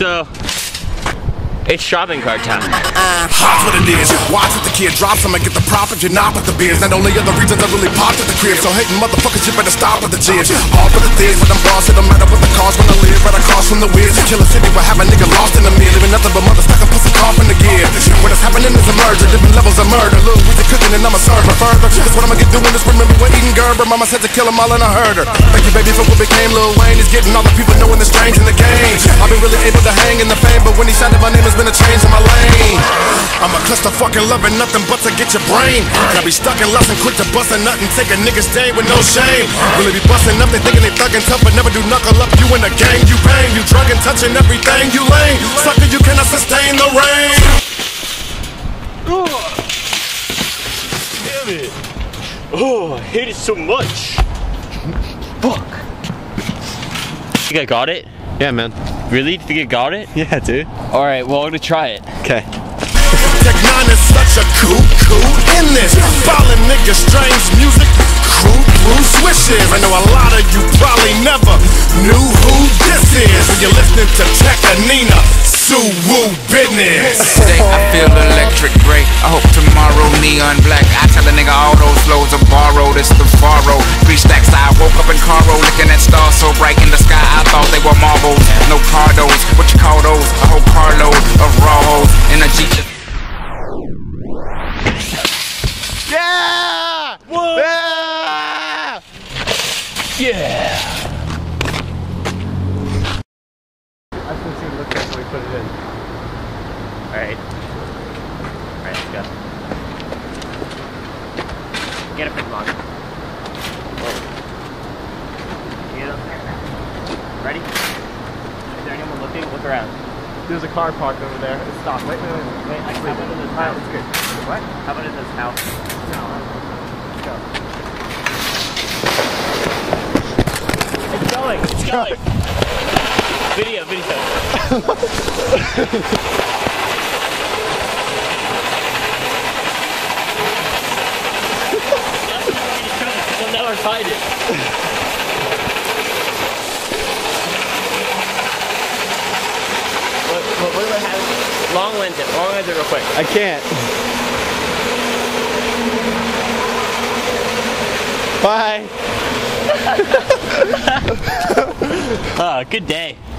So, it's shopping cart time. Hot what it is. Watch what the kid drops. I'ma get the prop if you're not with the biz. Not only are the reasons I really popped at the crib. So hating motherfuckers, you better stop with the jizz. All for the thiz, when I'm boss, it don't matter what the cost. When I live right across from the whiz. Kill a city where have a nigga lost in the mid. Living nothing but motherfucker pussy cough in the gear. What is happening is a merger, different levels of murder. Little Weezy cooking and I'ma serve her further. Cause what I'ma get doing is remember we're eating Gerber. Mama said to kill them all and I heard her. Thank you baby for what became Lil Wayne. He's getting all the people knowing the strange in the game. I've been really able to hang in the fame, but when he shouted my name has been a change in my lane. I'm a cluster fucking loving nothing but to get your brain. And I be stuck in lust and quick to bust a nut and take a nigga's day with no shame. Really be busting up, they thinking they thugging tough, but never do knuckle up. You in the gang, you bang, you drug and touching everything, you lame. Sucker, you cannot sustain the rain. Damn it. Oh, I hate it so much. Fuck. Think I got it? Yeah, man. Really? Do you think I got it? Yeah, dude. Alright, well, I'm gonna try it. Okay. Tech 9 is such a cool in this. Ballin' niggas, strange music, crew swishes. I know a lot of you probably never knew who this is. When you're listening to Tech Nina, Sue-woo business. Today I feel electric great. I hope tomorrow neon black. I tell a nigga all those flows are borrowed. It's the faro. 3 stacks. I woke up in Caro looking at stars so bright in the sky. I thought they were marbles. No cardos. What you call those? A whole carload of raw hoes in a Jeep. Yeah! Whoa! Yeah! Yeah! I just want to see what it looks like when we put it in. Alright. Alright, let's go. Get it, Pokemon. Get up. Ready? Is there anyone looking? Look around. There's a car parked over there. It's stopped. Wait. Wait, how about in this house? It's good. What? How about in this house? No, let's go. It's going! It's going! Video. I'll never find it. What do I have? Long lens it real quick. I can't. Bye. Good day.